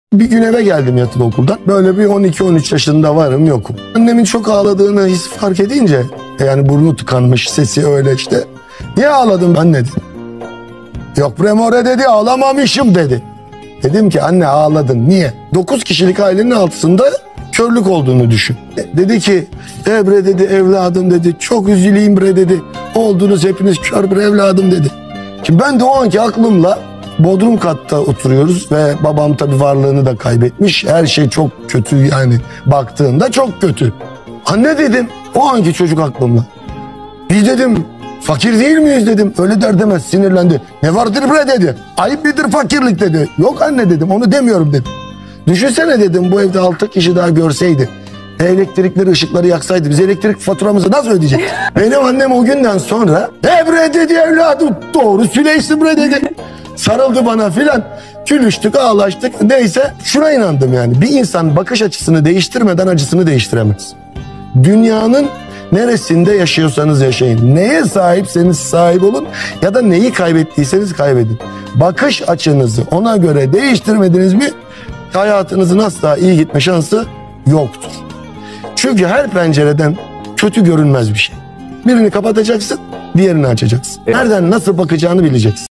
Bir gün eve geldim yatılı okuldan. Böyle bir 12-13 yaşında varım yokum. Annemin çok ağladığını fark edince, yani burnu tıkanmış, sesi öyle işte. Niye ağladın anne dedi. Yok Bremore dedi, ağlamamışım dedi. Dedim ki anne ağladın niye? 9 kişilik ailenin altısında körlük olduğunu düşün. Dedi ki bre dedi evladım dedi, çok üzüleyim bre dedi. Oldunuz hepiniz kör bir evladım dedi. Şimdi ben de o anki aklımla bodrum katta oturuyoruz ve babam tabii varlığını da kaybetmiş. Her şey çok kötü, yani baktığında çok kötü. Anne dedim o anki çocuk aklımla. Biz dedim fakir değil miyiz dedim. Öyle der demez sinirlendi. Ne vardır bre dedi. Ayıp midir fakirlik dedi. Yok anne dedim, onu demiyorum dedim. Düşünsene dedim, bu evde 6 kişi daha görseydi. Elektrikleri, ışıkları yaksaydı biz elektrik faturamızı nasıl ödeyecektik? Benim annem o günden sonra bre dedi evladım, doğru söyleysin bre dedi. Sarıldı bana filan. Gülüştük, ağlaştık. Neyse şuna inandım yani. Bir insan bakış açısını değiştirmeden acısını değiştiremez. Dünyanın neresinde yaşıyorsanız yaşayın. Neye sahipseniz sahip olun ya da neyi kaybettiyseniz kaybedin. Bakış açınızı ona göre değiştirmediniz mi hayatınızın asla iyi gitme şansı yoktur. Çünkü her pencereden kötü görünmez bir şey. Birini kapatacaksın, diğerini açacaksın. Nereden nasıl bakacağını bileceksin.